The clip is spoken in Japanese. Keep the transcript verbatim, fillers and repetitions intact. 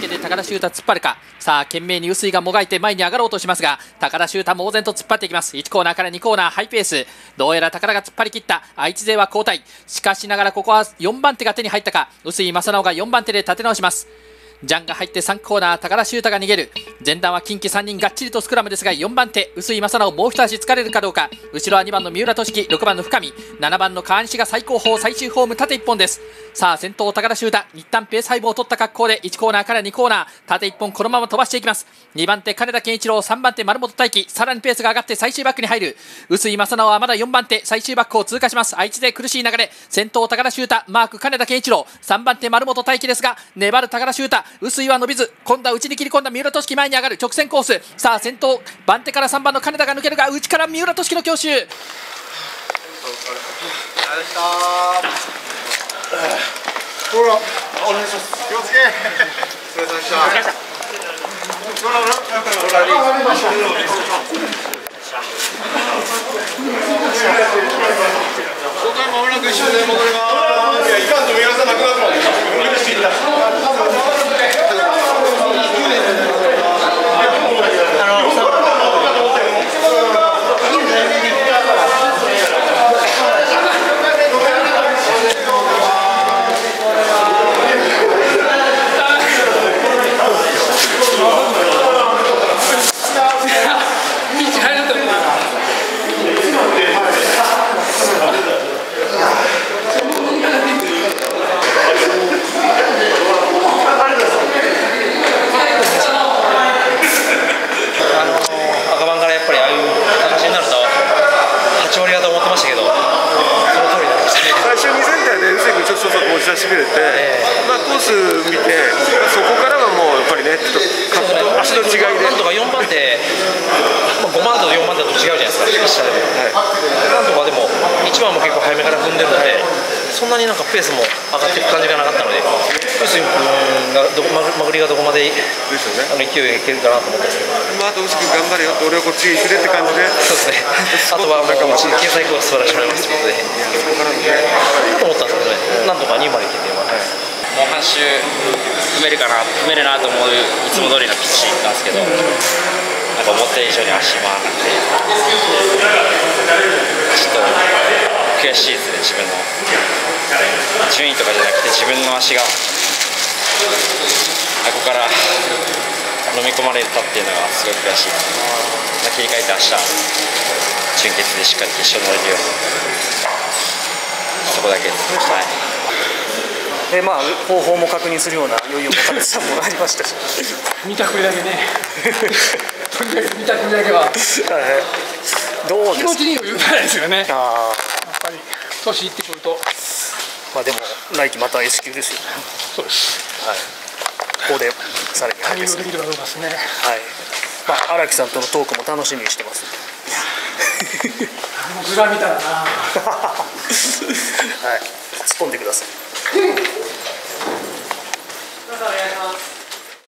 手で高田修太突っ張るか。さあ懸命に臼井がもがいて前に上がろうとしますが、高田修太猛然と突っ張っていきます。いちコーナーからにコーナーハイペース、どうやら高田が突っ張り切った。愛知勢は交代。しかしながらここはよんばん手が手に入ったか。臼井正直がよんばん手で立て直します。ジャンが入ってさんコーナー、高田修太が逃げる。前段は近畿さんにんがっちりとスクラムですが、よんばん手臼井正直もう一足疲れるかどうか。後ろはにばんの三浦俊樹、ろくばんの深見、ななばんの川西が最高峰最終ホーム縦いっぽんです。さあ先頭高田修太、一旦ペース配分を取った格好でいちコーナーからにコーナー縦いっぽんこのまま飛ばしていきます。にばん手金田健一郎、さんばん手丸本大輝、さらにペースが上がって最終バックに入る。臼井正直はまだよんばん手最終バックを通過します。愛知で苦しい流れ、先頭高田修太、マーク金田健一郎、さんばん手丸本大輝ですが粘る高田修太。臼井は伸びず、今度は内に切り込んだ三浦俊樹、前に上がる直線コース。さあ先頭番手からさんばんの金田が抜けるが、内から三浦俊樹の強襲。 ほら、お願いします。気をつけ。お疲れ様でした。お疲れ様でした。紹介まもなく一緒で戻ります。いや、いかんと皆さんなくなってます。出してくれて、まあ、コース見て、まあ、そこからはもうやっぱりね、ちょっと足の違いで、 なんとかよんばん手、まあ、ごばん手とよんばん手と違うじゃないですか、一社でも。はい、なんとかでも、いちばんも結構早めから踏んでるので、そんなになんかペースも上がっていく感じがなかったので、臼井君がどこ、まぐりがどこまで、ですよね、あの勢いがいけるかなと思ったんですけど、 まあ、あと臼井君頑張れよって、俺はこっち行くでって感じで、 そうですね、あとはもう、経済効果素晴らしくなりますということで、そこからね、と思ったんですけどね、なんとかにまでいけて、はい、 もう半周踏めるかな、踏めるなと思ういつも通りのピッチなんですけど、なんか思った以上に足回らなくて、ちょっと悔しいですね、自分の。順位とかじゃなくて、自分の足が、ここから飲み込まれたっていうのがすごい悔しいです。まあ、切り替えて明日、準決でしっかり決勝に乗れるように、そこだけです。はい、 でまあ、方法も確認するような余裕も高田さんもありましたし見たくりだけねとりあえず見たくりだけは、はい、 どうですか、 気持ちに余裕がないですよね。 あやっぱり年いってくると、 まあでも来季また S 級ですよね。 そうです、 はい、ここでさらに対応できるかどうかですね。 はい、まあ荒木さんとのトークも楽しみにしてます。 僕が見たらなはい、 突っ込んでください。